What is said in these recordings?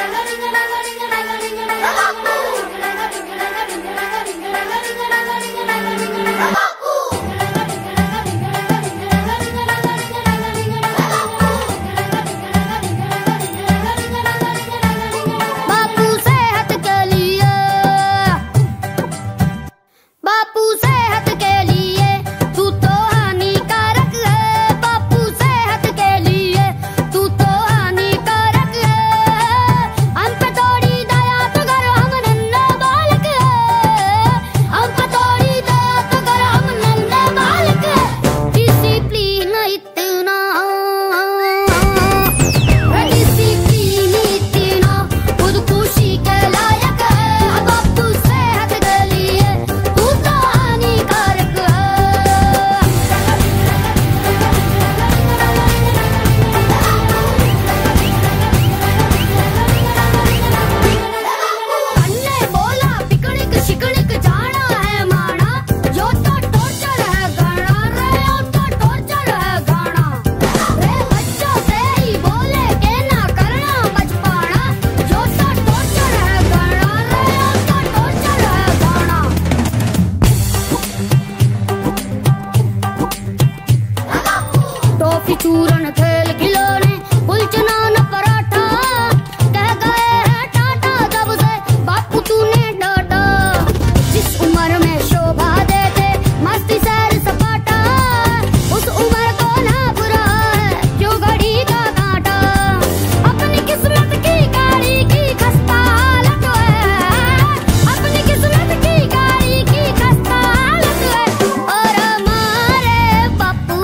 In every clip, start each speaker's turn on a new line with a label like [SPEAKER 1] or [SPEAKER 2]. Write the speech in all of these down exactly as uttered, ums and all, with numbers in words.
[SPEAKER 1] चूरन खेल खिलौने कुलचना न पराठा कह गए हैं टाटा जब से बापू तूने डाटा। जिस उम्र में शोभा देते मस्ती सैर सपाटा उस उम्र को ना बुरा है क्यों घड़ी का कांटा। अपनी किस्मत की गाड़ी की खस्ता हालत है, अपनी किस्मत की गाड़ी की खस्ता हालत है। और हमारे बापू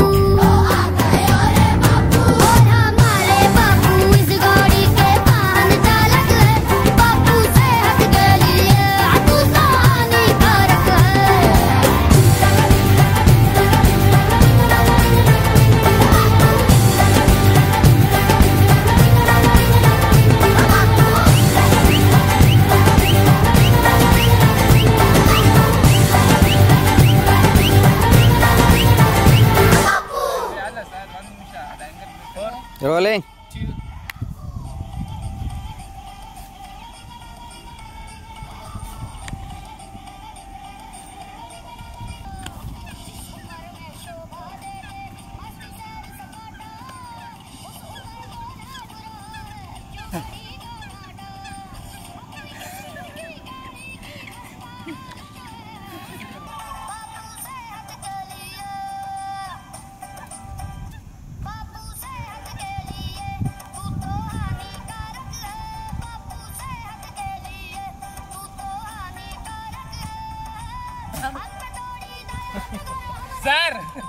[SPEAKER 2] Rolling.
[SPEAKER 3] सर